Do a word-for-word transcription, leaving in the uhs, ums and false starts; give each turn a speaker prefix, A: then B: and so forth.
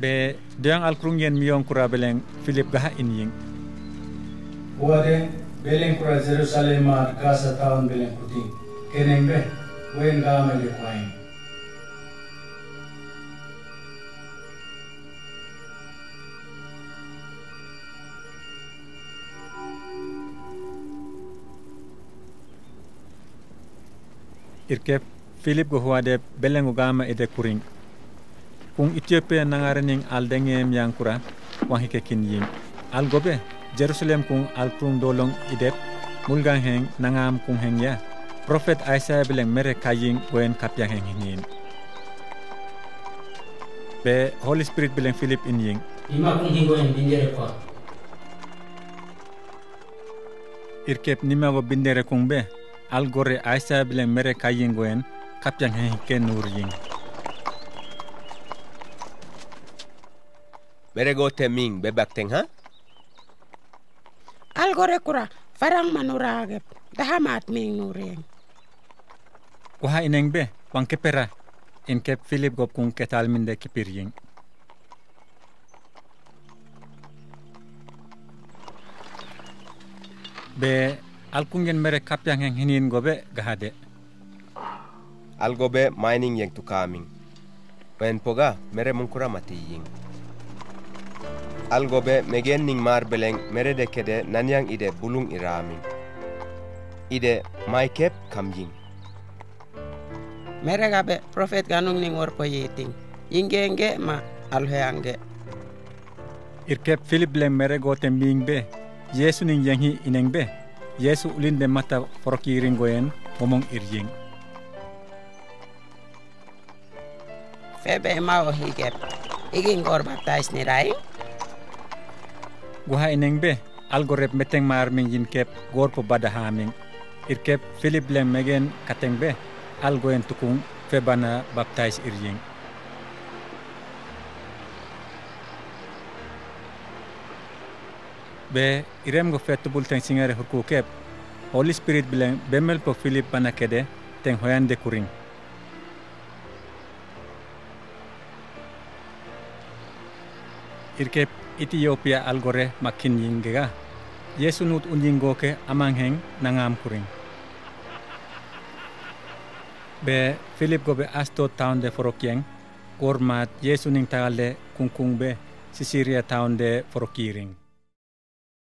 A: be deang alkrungen miyon kura beleng Philip gaha inying
B: wade beleng kura Jerusalem ar Gaza town beleng kuting kenembe wen ga mele kwain
A: irke Philip go huade beleng gama ede kuring kung Ethiopia nangarening aldengem yang kura wahike kinying algobe Jerusalem kung alkrung dolong idep mulgang heng nangam kung heng ya Prophet Isaiah beleng mere kaying wen kapya heng hingin be Holy Spirit beleng Philip inying
C: ima kung hingo en bindere ko
A: irkep nima go bindere kung be algore Isaiah beleng mere kaying wen kapya heng ken nurying
D: Merego teming bebak teng ha?
E: Algore kura farang manuragep dahamat ming nureng.
A: Kuha ineng be wang kepera in kep Philip gop kung ketal minde kipiring. Be alkungen mere kapyang heng hinin gobe gahade.
D: Algobe mining yang tukaming. Wen poga mere mungkura mati ying. Algobe megen ning mar beleng merede kede nanyang ide bulung iramin. Ide maikep kamjing.
E: Meregabe prophet ganung ning orpo yeting. Ingenge ma alheange.
A: Irkep Philip beleng merego tembing be. Yesu ning yanghi ineng be. Yesu ulinde mata forokiring goyen ngomong irjing.
E: Febe mao higep. Iging gor baptize ni rai.
A: Guha ineng be algorep meteng mar ming yin kep gor po bada haming irkep Philip lem megen kateng be algoen tukung febana baptize irjing be irem go fetu bulteng singare hurku kep Holy Spirit bileng bemel po Philip bana kede teng hoyande kuring irkep Ethiopia algore makin yingega Yesu nut unyingo ke amang heng nangam kuring be Philip go be asto town de forokieng gormat Yesu ning tagale kungkung be Sisiria town de forokiring